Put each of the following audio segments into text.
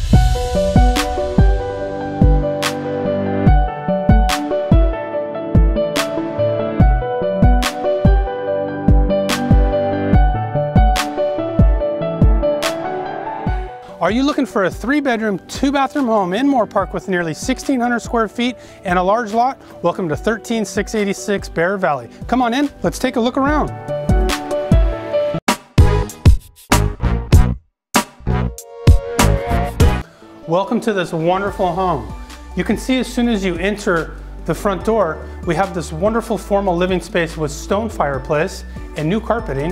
Are you looking for a 3-bedroom, 2-bathroom home in Moore Park with nearly 1,600 square feet and a large lot? Welcome to 13686 Bear Valley. Come on in, let's take a look around. Welcome to this wonderful home. You can see as soon as you enter the front door, we have this wonderful formal living space with stone fireplace and new carpeting.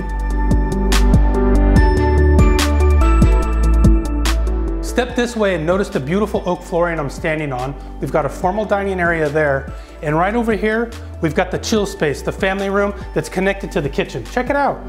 Step this way and notice the beautiful oak flooring I'm standing on. We've got a formal dining area there. And right over here, we've got the chill space, the family room that's connected to the kitchen. Check it out.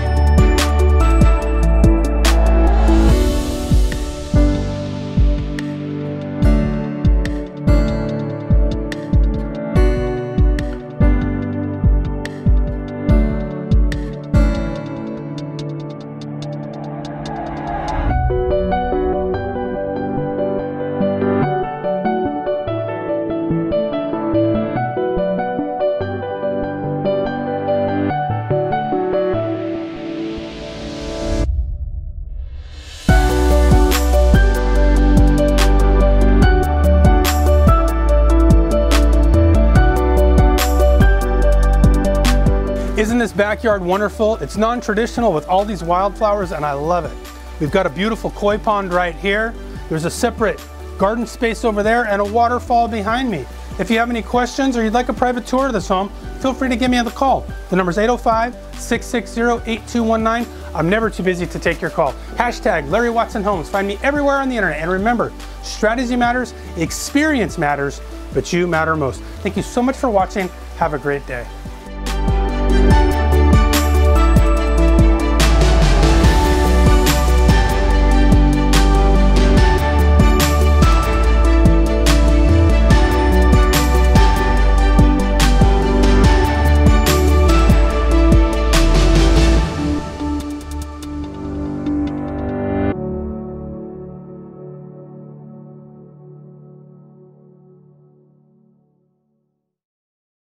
Isn't this backyard wonderful? It's non-traditional with all these wildflowers and I love it. We've got a beautiful koi pond right here. There's a separate garden space over there and a waterfall behind me. If you have any questions or you'd like a private tour of this home, feel free to give me a call. The number is 805-660-8219. I'm never too busy to take your call. Hashtag Larry Watson Homes. Find me everywhere on the internet. And remember, strategy matters, experience matters, but you matter most. Thank you so much for watching. Have a great day.